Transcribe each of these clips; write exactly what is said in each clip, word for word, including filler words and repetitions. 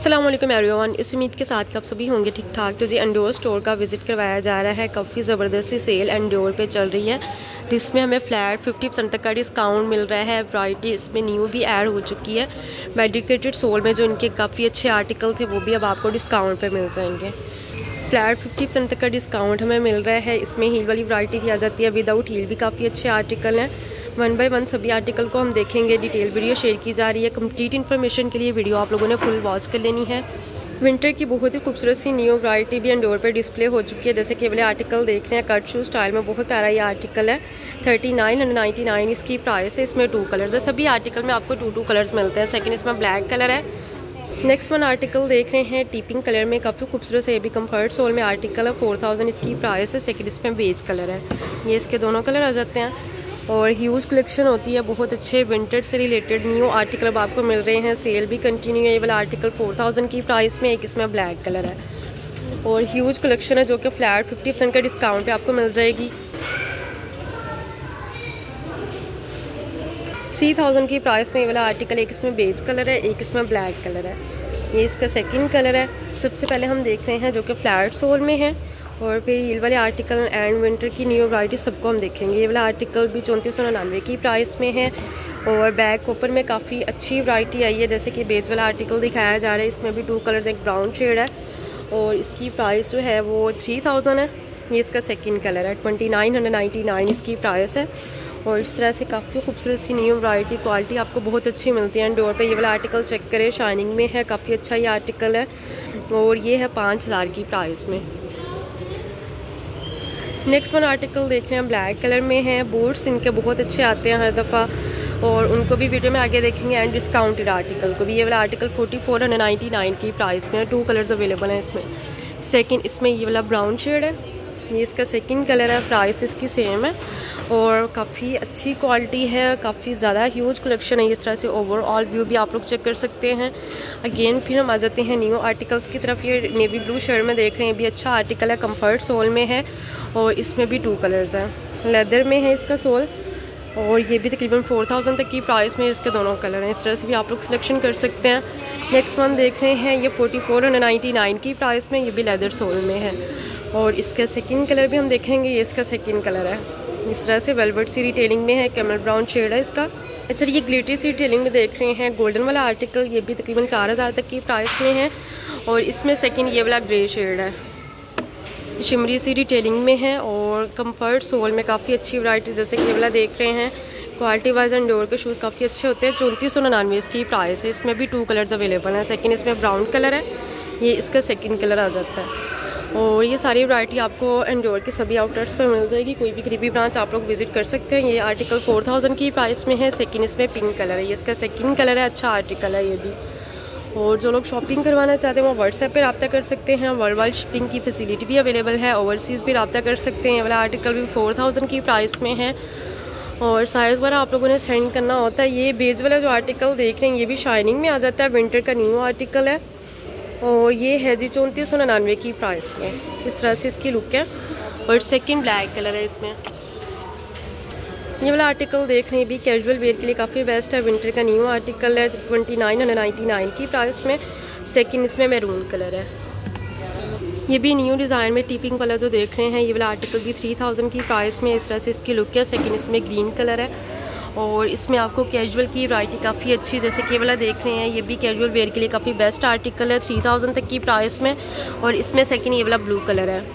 अस्सलाम वालेकुम एवरीवन। इस उम्मीद के साथ कि आप सभी होंगे ठीक ठाक। तो जी एंडोर स्टोर का विज़िट करवाया जा रहा है। काफ़ी ज़बरदस्त सी सेल एंडोर पे चल रही है जिसमें हमें फ्लैट फिफ्टी परसेंट तक का डिस्काउंट मिल रहा है। वैरायटी इसमें न्यू भी ऐड हो चुकी है। मेडिकेटेड सोल में जो इनके काफ़ी अच्छे आर्टिकल थे वो भी अब आपको डिस्काउंट पर मिल जाएंगे। फ्लैट फिफ्टी परसेंट तक का डिस्काउंट हमें मिल रहा है। इसमें हील वाली वैरायटी भी आ जाती है, विदाउट हील भी काफ़ी अच्छे आर्टिकल हैं। वन बाय वन सभी आर्टिकल को हम देखेंगे। डिटेल वीडियो शेयर की जा रही है। कंप्लीट इन्फॉर्मेशन के लिए वीडियो आप लोगों ने फुल वॉच कर लेनी है। विंटर की बहुत ही खूबसूरत सी न्यू वैरायटी भी एंडोर पर डिस्प्ले हो चुकी है। जैसे कि वाले आर्टिकल देख रहे हैं, कट शू स्टाइल में बहुत प्यारा ये आर्टिकल है। Thirty nine hundred ninety nine इसकी प्राइस है। इसमें टू कलर्स है। सभी आर्टिकल में आपको टू टू कलर्स मिलते हैं। सेकेंड इसमें ब्लैक कलर है। नेक्स्ट वन आर्टिकल देख रहे हैं टीपिंग कलर में, काफ़ी खूबसूरत है। ये भी कंफर्ट सोल में आर्टिकल है। फोर थाउजेंड इसकी प्राइस है। सेकेंड इसमें बेज कलर है। ये इसके दोनों कलर आ जाते हैं और ह्यूज कलेक्शन होती है। बहुत अच्छे विंटर से रिलेटेड न्यू आर्टिकल अब आपको मिल रहे हैं। सेल भी कंटिन्यू है। ये वाला आर्टिकल फोर थाउजेंड की प्राइस में। एक इसमें ब्लैक कलर है और ह्यूज कलेक्शन है जो कि फ्लैट फिफ्टी परसेंट का डिस्काउंट पे आपको मिल जाएगी। थ्री थाउजेंड की प्राइस में ये वाला आर्टिकल, एक इसमें बेज कलर है, एक इसमें ब्लैक कलर है। ये इसका सेकंड कलर है। सबसे पहले हम देख रहे हैं जो कि फ्लैट सोल में है और फिर हील वाले आर्टिकल एंड विंटर की न्यू वैरायटी सबको हम देखेंगे। ये वाला आर्टिकल भी चौंतीस सौ निन्यानवे की प्राइस में है और बैक ओपन में काफ़ी अच्छी वैरायटी आई है। जैसे कि बेज वाला आर्टिकल दिखाया जा रहा है, इसमें भी टू कलर्स, एक ब्राउन शेड है और इसकी प्राइस जो है वो थ्री थाउजेंड है। ये इसका सेकेंड कलर है। Twenty nine hundred ninety nine इसकी प्राइस है और इस तरह से काफ़ी खूबसूरत सी न्यू वैरायटी, क्वालिटी आपको बहुत अच्छी मिलती है एंडोर पे। ये वाला आर्टिकल चेक करें, शाइनिंग में है, काफ़ी अच्छा ये आर्टिकल है और ये है पाँच हज़ार की प्राइस में। नेक्स्ट वन आर्टिकल देख रहे हैं, ब्लैक कलर में है। बूट्स इनके बहुत अच्छे आते हैं हर दफ़ा और उनको भी वीडियो में आगे देखेंगे एंड डिस्काउंटेड आर्टिकल को भी। ये वाला article forty four hundred ninety nine की प्राइस में है। टू कलर्स अवेलेबल हैं इसमें। सेकंड इसमें ये वाला ब्राउन शेड है। ये इसका सेकंड कलर है। प्राइस इसकी सेम है और काफ़ी अच्छी क्वालिटी है। काफ़ी ज़्यादा ह्यूज कलेक्शन है। इस तरह से ओवरऑल व्यू भी आप लोग चेक कर सकते हैं। अगेन फिर हम आ जाते हैं न्यू आर्टिकल्स की तरफ। ये नेवी ब्लू शर्ट में देख रहे हैं, भी अच्छा आर्टिकल है। कंफर्ट सोल में है और इसमें भी टू कलर्स हैं। लेदर में है इसका सोल और ये भी तकरीबन फोर थाउजेंड तक की प्राइस में इसके दोनों कलर हैं। इस तरह से भी आप लोग सिलेक्शन कर सकते हैं। नेक्स्ट वन देख रहे हैं, ये forty four hundred ninety nine की प्राइस में। ये भी लेदर सोल में है और इसका सेकेंड कलर भी हम देखेंगे। ये इसका सेकेंड कलर है। इस तरह से वेलवेट सी रिटेलिंग में है। कैमल ब्राउन शेड है इसका। अच्छा, ये ग्लिटरी सी रिटेलिंग में देख रहे हैं, गोल्डन वाला आर्टिकल। ये भी तकरीबन चार हज़ार तक की प्राइस में है और इसमें सेकंड ये वाला ग्रे शेड है। शिमरी सी रिटेलिंग में है और कंफर्ट सोल में काफ़ी अच्छी वैरायटी, जैसे कि ये वाला देख रहे हैं। क्वालिटी वाइज एंडोर के शूज़ काफ़ी अच्छे होते हैं। चौंतीस सौ निन्यानवे इसकी प्राइस है। इसमें भी टू कलर्स अवेलेबल हैं। सेकेंड इसमें ब्राउन कलर है, ये इसका सेकेंड कलर आ जाता है और ये सारी वैरायटी आपको एंडोर के सभी आउटलेट्स पर मिल जाएगी। कोई भी करीबी ब्रांच आप लोग विजिट कर सकते हैं। ये आर्टिकल फोर थाउजेंड की प्राइस में है। सेकंड इसमें पिंक कलर है। ये इसका सेकंड कलर है। अच्छा आर्टिकल है ये भी। और जो लोग शॉपिंग करवाना चाहते हैं वो व्हाट्सएप पर रब्ता कर सकते हैं। वर्ल्ड वाइड शिपिंग की फैसिलिटी भी अवेलेबल है। ओवरसीज़ भी रब्ता कर सकते हैं। ये वाला आर्टिकल भी फोर थाउजेंड की प्राइस में है और साइज़ वाला आप लोगों ने सेंड करना होता है। ये बेज वाला जो आर्टिकल देख रहे हैं, ये भी शाइनिंग में आ जाता है। विंटर का न्यू आर्टिकल है और ये है जी चौंतीस सौ निन्यानवे की प्राइस में। इस तरह से इसकी लुक है और सेकंड ब्लैक कलर है इसमें। ये वाला आर्टिकल देख रहे हैं, भी कैजुअल वेयर के लिए काफ़ी बेस्ट है। विंटर का न्यू आर्टिकल है। Twenty nine hundred ninety nine की प्राइस में। सेकंड इसमें मैरून कलर है। ये भी न्यू डिज़ाइन में टीपिंग वाला जो देख रहे हैं, ये वाला आर्टिकल भी थ्री थाउजेंड की प्राइस में। इस तरह से इसकी लुक है। सेकंड इसमें ग्रीन कलर है और इसमें आपको कैजुअल की वैरायटी काफ़ी अच्छी, जैसे कि वाला देख रहे हैं, ये भी कैजुअल वेयर के लिए काफ़ी बेस्ट आर्टिकल है। थ्री थाउजेंड तक की प्राइस में और इसमें सेकंड ये वाला ब्लू कलर है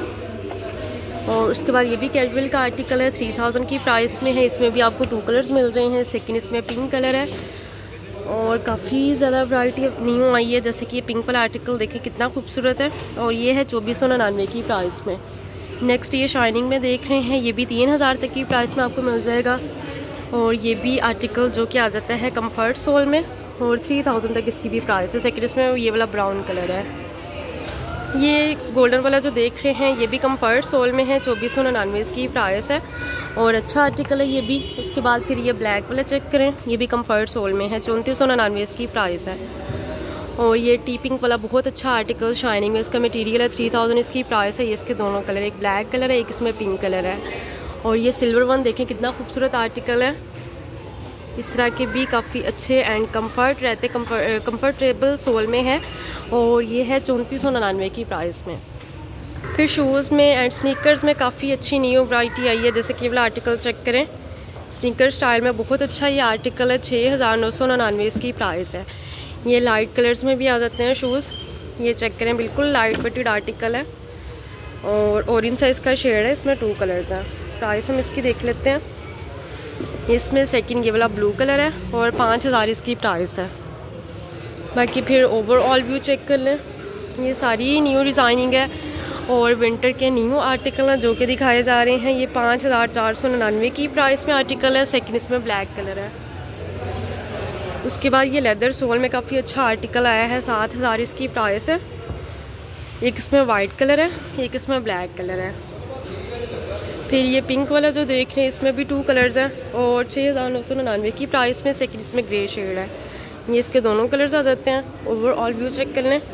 और उसके बाद ये भी कैजुअल का आर्टिकल है। थ्री थाउजेंड की प्राइस में है। इसमें भी आपको टू कलर्स मिल रहे हैं। सेकंड इसमें पिंक कलर है और काफ़ी ज़्यादा वैरायटी न्यू आई है। जैसे कि ये पिंक वाला आर्टिकल देखिए कितना खूबसूरत है और ये है चौबीस सौ निन्यानवे की प्राइस में। नेक्स्ट ये शाइनिंग में देख रहे हैं, ये भी तीन हज़ार तक की प्राइस में आपको मिल जाएगा और ये भी आर्टिकल जो कि आ जाता है कंफर्ट सोल में और थ्री थाउजेंड तक इसकी भी प्राइस है। सेकंड इसमें ये वाला ब्राउन कलर है। ये गोल्डन वाला जो देख रहे हैं, ये भी कंफर्ट सोल में है। चौबीस सौ निन्यानवे इसकी प्राइस है और अच्छा आर्टिकल है ये भी। उसके बाद फिर ये ब्लैक वाला चेक करें, ये भी कंफर्ट सोल में है। चौंतीस सौ निन्यानवे इसकी प्राइस है और ये टीपिंग वाला बहुत अच्छा आर्टिकल, शाइनिंग में इसका मटेरियल है। थ्री थाउजेंड इसकी प्राइस है। ये इसके दोनों कलर, एक ब्लैक कलर है, एक इसमें पिंक कलर है और ये सिल्वर वन देखें कितना खूबसूरत आर्टिकल है। इस तरह के भी काफ़ी अच्छे एंड कंफर्ट रहते कंफर्टेबल सोल में है और ये है चौंतीस सौ निन्यानवे की प्राइस में। फिर शूज़ में एंड स्नीकर्स में काफ़ी अच्छी न्यू वैरायटी आई है, जैसे कि ये वाला आर्टिकल चेक करें, स्नीकर स्टाइल में बहुत अच्छा ये आर्टिकल है। छः हज़ार नौ सौ निन्यानवे इसकी प्राइस है। ये लाइट कलर्स में भी आ जाते हैं शूज़, ये चेक करें, बिल्कुल लाइट वेटेड आर्टिकल है और ऑरेंज साइज़ का शेड है, इसमें टू कलर्स हैं। प्राइस हम इसकी देख लेते हैं। इसमें सेकंड ये वाला ब्लू कलर है और पाँच हज़ार इसकी प्राइस है। बाकी फिर ओवरऑल व्यू चेक कर लें, ये सारी न्यू डिज़ाइनिंग है और विंटर के न्यू आर्टिकल हैं जो कि दिखाए जा रहे हैं। ये पाँच हज़ार चार सौ निन्यानवे की प्राइस में आर्टिकल है। सेकंड इसमें ब्लैक कलर है। उसके बाद ये लेदर सोल में काफ़ी अच्छा आर्टिकल आया है, सात हज़ार इसकी प्राइस है। एक इसमें वाइट कलर है, एक इसमें ब्लैक कलर है। फिर ये पिंक वाला जो देख रहे हैं इसमें भी टू कलर्स हैं और छः हज़ार नौ सौ निन्यानवे की प्राइस में। सेकंड इसमें ग्रे शेड है, ये इसके दोनों कलर्स आ जाते हैं। ओवरऑल व्यू चेक कर लें।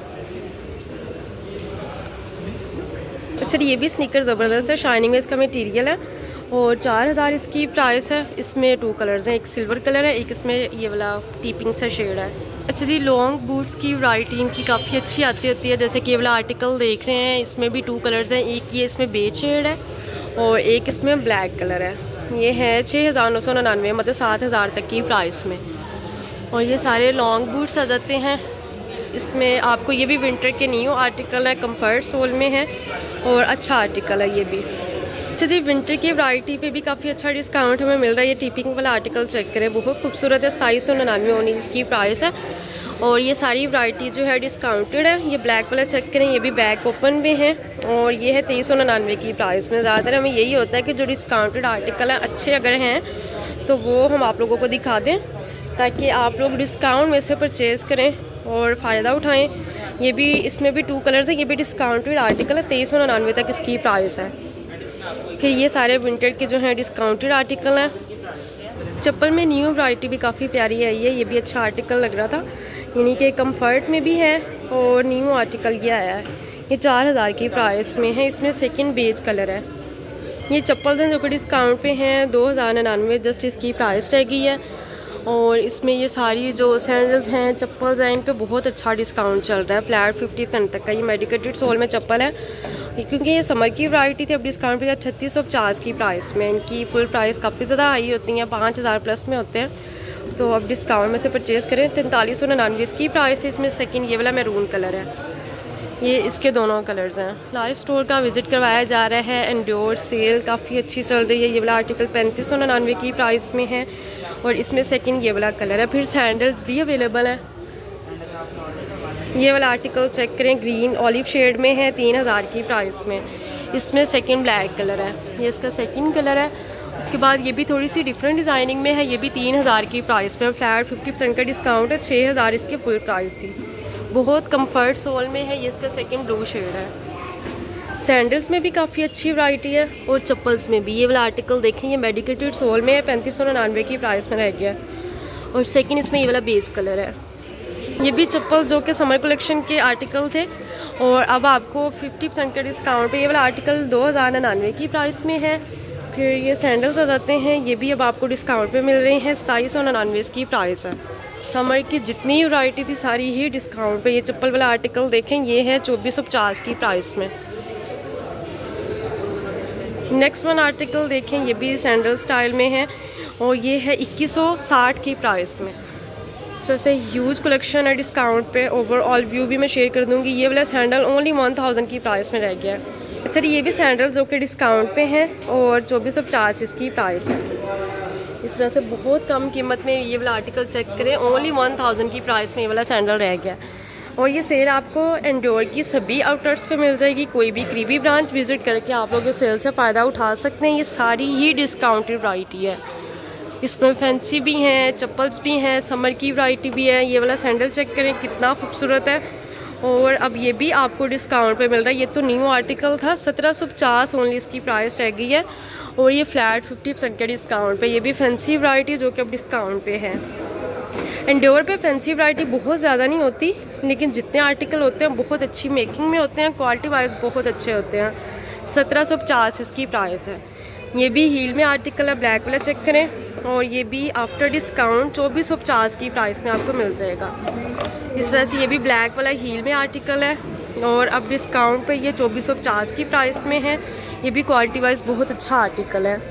अच्छा, ये भी स्नीकर ज़बरदस्त है, शाइनिंग में इसका मटेरियल है और चार हज़ार इसकी प्राइस है। इसमें टू कलर्स हैं, एक सिल्वर कलर है, एक इसमें ये वाला टीपिंग सा शेड है। अच्छा जी, लॉन्ग बूट्स की वैरायटी इनकी काफ़ी अच्छी आती होती है, जैसे कि ये वाला आर्टिकल देख रहे हैं, इसमें भी टू कलर्स हैं, एक ये इसमें बेज शेड है और एक इसमें ब्लैक कलर है। ये है छः हज़ार नौ सौ निन्यानवे, मतलब सात हज़ार तक की प्राइस में। और ये सारे लॉन्ग बूट्स आ जाते हैं। इसमें आपको ये भी विंटर के न्यू आर्टिकल है, कंफर्ट सोल में है और अच्छा आर्टिकल है ये भी। अच्छा जी, विंटर की वैरायटी पे भी काफ़ी अच्छा डिस्काउंट हमें मिल रहा है। ये टीपिंग वाला आर्टिकल चेक करें, बहुत खूबसूरत है, सताईस सौ निन्यानवे होनी इसकी प्राइस है और ये सारी वैरायटी जो है डिस्काउंटेड है। ये ब्लैक वाला चेक करें, ये भी बैक ओपन में है और ये है तेईस सौ निन्यानवे की प्राइस में। ज़्यादातर हमें यही होता है कि जो डिस्काउंटेड आर्टिकल है अच्छे अगर हैं तो वो हम आप लोगों को दिखा दें ताकि आप लोग डिस्काउंट में से परचेज़ करें और फ़ायदा उठाएं। ये भी, इसमें भी टू कलर्स हैं, ये भी डिस्काउंटेड आर्टिकल है, तेईस सौ निन्यानवे तक इसकी प्राइस है। फिर ये सारे विंटर के जो हैं डिस्काउंटेड आर्टिकल हैं। चप्पल में न्यू वैरायटी भी काफ़ी प्यारी आई है, ये भी अच्छा आर्टिकल लग रहा था, यानी कि कंफर्ट में भी है और न्यू आर्टिकल ये आया है। ये चार हज़ार की प्राइस में है, इसमें सेकंड बेज कलर है। ये चप्पल हैं जो कि डिस्काउंट पे हैं, दो हज़ार निन्यानवे जस्ट इसकी प्राइस रह गई है। और इसमें ये सारी जो सैंडल्स हैं, चप्पल्स हैं, इन पे बहुत अच्छा डिस्काउंट चल रहा है, फ्लैट फिफ्टी परसेंट तक का। ये मेडिकेटेड सोल में चप्पल है, क्योंकि ये समर की वैरायटी थी, अब डिस्काउंट पे छत्तीस सौ पचास की प्राइस में। इनकी फुल प्राइस काफ़ी ज़्यादा हाई होती हैं, पाँच हज़ार प्लस में होते हैं, तो अब डिस्काउंट में से परचेज़ करें। तैंतालीस सौ निन्यानवे इसकी प्राइस है। इसमें सेकंड ये वाला मैरून कलर है, ये इसके दोनों कलर्स हैं। लाइव स्टोर का विज़िट करवाया जा रहा है, एंड्योर सेल काफ़ी अच्छी चल रही है। ये वाला आर्टिकल पैंतीस सौ निन्यानवे की प्राइस में है और इसमें सेकंड ये वाला कलर है। फिर सैंडल्स भी अवेलेबल है। ये वाला आर्टिकल चेक करें, ग्रीन ऑलिव शेड में है, तीन हज़ार की प्राइस में। इसमें सेकंड ब्लैक कलर है, ये इसका सेकंड कलर है। उसके बाद ये भी थोड़ी सी डिफरेंट डिज़ाइनिंग में है, ये भी तीन हज़ार की प्राइस में। फ्लैट फिफ्टी परसेंट का डिस्काउंट है, छः हज़ार इसकी फुल प्राइस थी। बहुत कंफर्ट सोल में है, ये इसका सेकंड ब्लू शेड है। सैंडल्स में भी काफ़ी अच्छी वैरायटी है और चप्पल्स में भी। ये वाला आर्टिकल देखें, ये मेडिकेटेड सोल में है, पैंतीस सौ निन्यानवे की प्राइस में रह गया और सेकंड इसमें ये वाला बेज कलर है। ये भी चप्पल जो कि समर कलेक्शन के आर्टिकल थे और अब आपको फिफ्टी परसेंट का डिस्काउंट पे ये वाला आर्टिकल दो हज़ार निन्यानवे की प्राइस में है। फिर ये सैंडल्स आ जाते हैं, ये भी अब आपको डिस्काउंट पे मिल रही हैं, सताईस सौ निन्यानवे इसकी प्राइस है। समर की जितनी वैरायटी थी सारी ही डिस्काउंट पे। ये चप्पल वाला आर्टिकल देखें, ये है चौबीस सौ पचास की प्राइस में। नेक्स्ट वन आर्टिकल देखें, ये भी सैंडल स्टाइल में है और ये है इक्कीस सौ साठ की प्राइस में। सो से ह्यूज कलेक्शन है डिस्काउंट पे। ओवरऑल व्यू भी मैं शेयर कर दूंगी। ये वाला सैंडल ओनली वन थाउजेंड की प्राइस में रह गया। अच्छा, ये भी सैंडल जो कि डिस्काउंट पे हैं और चौबीस सौ पचास इसकी प्राइस है। इस तरह से बहुत कम कीमत में ये वाला आर्टिकल चेक करें, ओनली वन थाउजेंड की प्राइस में ये वाला सैंडल रह गया। और ये सेल आपको एंड्योर की सभी आउटलेट्स पे मिल जाएगी। कोई भी करीबी ब्रांच विजिट करके आप लोग इस सेल से फ़ायदा उठा सकते हैं। ये सारी ही डिस्काउंटेड वैरायटी है, इसमें फैंसी भी हैं, चप्पल्स भी हैं, समर की वैरायटी भी है। ये वाला सैंडल चेक करें, कितना खूबसूरत है और अब ये भी आपको डिस्काउंट पे मिल रहा है। ये तो न्यू आर्टिकल था, सत्रह सौ पचास ओनली इसकी प्राइस रह गई है और ये फ्लैट फिफ्टी परसेंट के डिस्काउंट पे। ये भी फैंसी वैरायटी जो कि अब डिस्काउंट पे है। एंड्योर पे फैंसी वैरायटी बहुत ज़्यादा नहीं होती, लेकिन जितने आर्टिकल होते हैं बहुत अच्छी मेकिंग में होते हैं, क्वालिटी वाइज बहुत अच्छे होते हैं। सत्रह सौ पचास इसकी प्राइस है। ये भी हील में आर्टिकल है, ब्लैक वाला चेक करें। और ये भी आफ्टर डिस्काउंट चौबीस सौ पचास की प्राइस में आपको मिल जाएगा। इस तरह से ये भी ब्लैक वाला हील में आर्टिकल है और अब डिस्काउंट पे ये चौबीस सौ पचास की प्राइस में है। ये भी क्वालिटी वाइज बहुत अच्छा आर्टिकल है।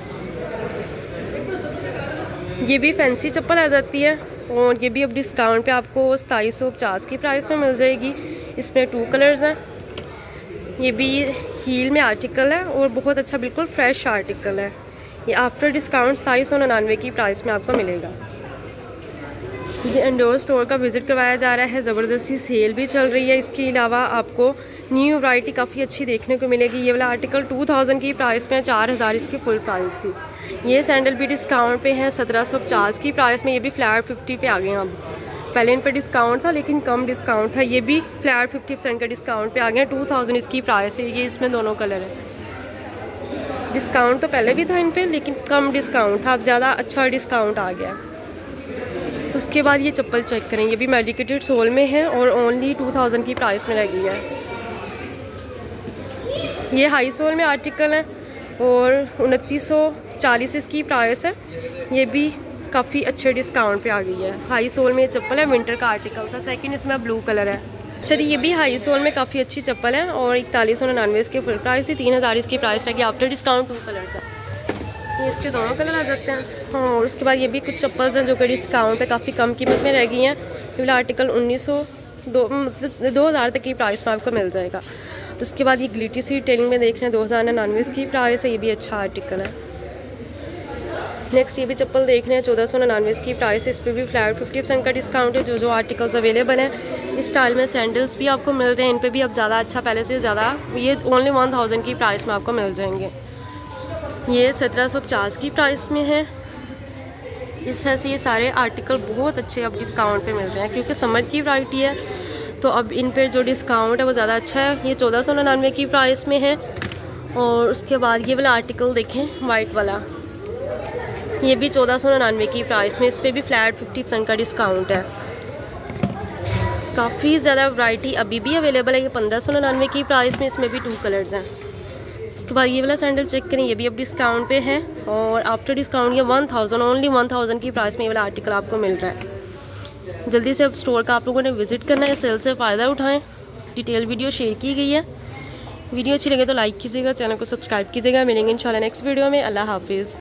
ये भी फैंसी चप्पल आ जाती है और ये भी अब डिस्काउंट पे आपको सताईस सौ पचास की प्राइस में मिल जाएगी। इसमें टू कलर्स हैं। ये भी हील में आर्टिकल है और बहुत अच्छा बिल्कुल फ्रेश आर्टिकल है। ये आफ्टर डिस्काउंट सताईस सौ निन्यानवे की प्राइस में आपको मिलेगा। ये इंडोर स्टोर का विज़िट करवाया जा रहा है। ज़बरदस्ती सेल भी चल रही है। इसके अलावा आपको न्यू वैरायटी काफ़ी अच्छी देखने को मिलेगी। ये वाला आर्टिकल टू थाउजेंड की प्राइस में, चार हज़ार इसकी फुल प्राइस थी। ये सैंडल भी डिस्काउंट पे हैं सत्रह सौ पचास की प्राइस में। ये भी फ्लैट फिफ्टी पे आ गए हैं। अब पहले इन पर डिस्काउंट था लेकिन कम डिस्काउंट था। ये भी फ्लैट फिफ्टी परसेंट का डिस्काउंट पे आ गए हैं। टू थाउजेंड इसकी प्राइस है। ये इसमें दोनों कलर है। डिस्काउंट तो पहले भी था इन पर लेकिन कम डिस्काउंट था, अब ज़्यादा अच्छा डिस्काउंट आ गया। उसके बाद ये चप्पल चेक करें। ये भी मेडिकेटेड सोल में है और ओनली टू थाउजेंड की प्राइस में लगी है। ये हाई सोल में आर्टिकल है और उनतीस सौ चालीस इसकी प्राइस है। ये भी काफ़ी अच्छे डिस्काउंट पे आ गई है। हाई सोल में ये चप्पल है, विंटर का आर्टिकल था। सेकंड इसमें ब्लू कलर है। चलिए ये भी हाई सोल में काफ़ी अच्छी चप्पल है और इकतालीस सौ निन्यानवे इसकी फुल प्राइस थी। तीन हज़ार इसकी प्राइस रहेगी आफ्टर डिस्काउंट। टू कलर्स है। ये इसके दोनों कलर आ जाते हैं। और उसके बाद ये भी कुछ चप्पल्स हैं जो कि डिस्काउंट पे काफ़ी कम कीमत में रह गई हैं। ये वाला आर्टिकल उन्नीस सौ दो मतलब दो हज़ार तक की प्राइस में आपको मिल जाएगा। तो उसके बाद ये ग्लिटी सी टेलिंग में देख रहे हैं, दो हज़ार निन्यानवे इसकी प्राइस है। ये भी अच्छा आर्टिकल है। नेक्स्ट ये भी चप्पल देख रहे हैं, चौदह सौ निन्यानवे इसकी प्राइस है। इस पर भी फ्लैट फिफ्टी परसेंट का डिस्काउंट है। जो जो आर्टिकल्स अवेलेबल हैं इस स्टाइल में सैंडल्स भी आपको मिल रहे हैं। इन पर भी अब ज़्यादा अच्छा, पहले से ज़्यादा, ये ओनली वन थाउजेंड की प्राइस में आपको मिल जाएंगे। ये सत्रह सौ पचास की प्राइस में है। इस तरह से ये सारे आर्टिकल बहुत अच्छे अब डिस्काउंट पे मिल रहे हैं क्योंकि समर की वैरायटी है तो अब इन पे जो डिस्काउंट है वो ज़्यादा अच्छा है। ये चौदह सौ निन्यानवे की प्राइस में है। और उसके बाद ये वाला आर्टिकल देखें, वाइट वाला, ये भी चौदह सौ निन्यानवे की प्राइस में। इस पर भी फ्लैट फिफ्टी परसेंट का डिस्काउंट है। काफ़ी ज़्यादा वैरायटी अभी भी अवेलेबल है। ये पंद्रह सौ निन्यानवे की प्राइस में। इसमें भी टू कलर्स हैं। उसके बाद ये वाला सैंडल चेक करें। ये भी अब डिस्काउंट पे है और आफ्टर डिस्काउंट ये one thousand only one thousand की प्राइस में ये वाला आर्टिकल आपको मिल रहा है। जल्दी से अब स्टोर का आप लोगों ने विजिट करना है, सेल से फ़ायदा उठाएं। डिटेल वीडियो शेयर की गई है। वीडियो अच्छी लगे तो लाइक कीजिएगा, चैनल को सब्सक्राइब कीजिएगा। मिलेंगे इंशाल्लाह नेक्स्ट वीडियो में। अल्लाह हाफिज़।